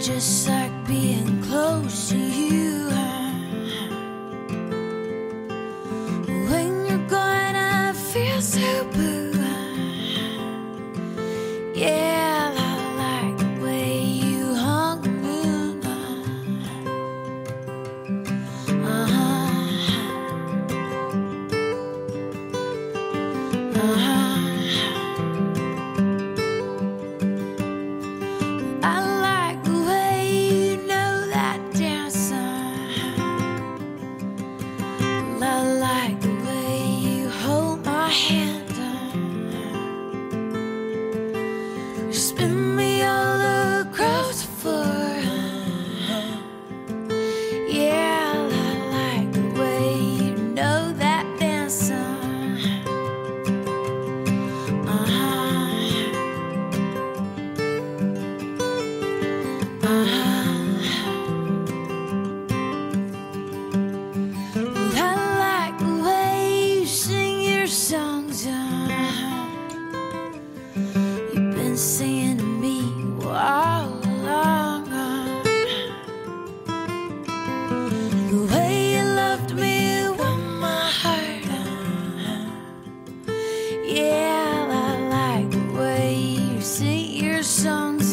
just like being close to you. When you're gone, I feel so blue. Yeah, I like the way you hung the moon. I like the way you know that dance. I like the way you hold my hand. You spin me all across the floor. Yeah, I like the way you know that dance. I like the way you sing your songs. You've been singing to me all along. The way you loved me warmed my heart. Yeah, I like the way you sing your songs.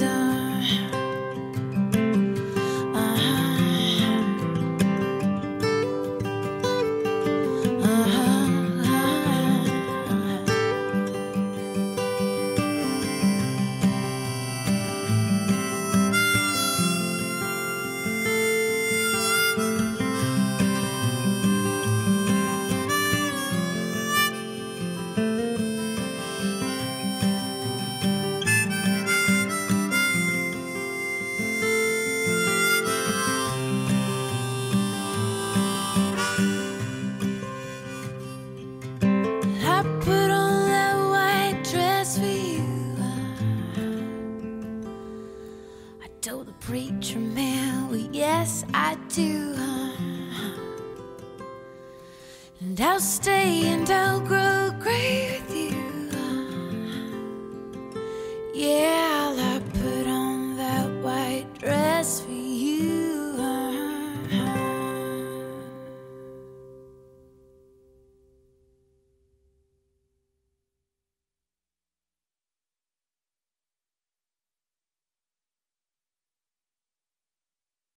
I put on that white dress for you. I told the preacher man, well, yes, I do. And I'll stay and I'll grow great.